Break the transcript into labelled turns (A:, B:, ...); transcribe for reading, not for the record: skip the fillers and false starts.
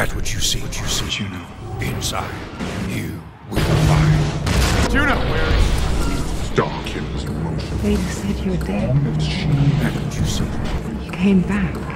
A: That's what you see. Juno. Inside, you will find.
B: Juno, where is she?
C: Starkiller's emotion.
D: They said you were dead.
C: As she
A: That's what you see.
D: You came back.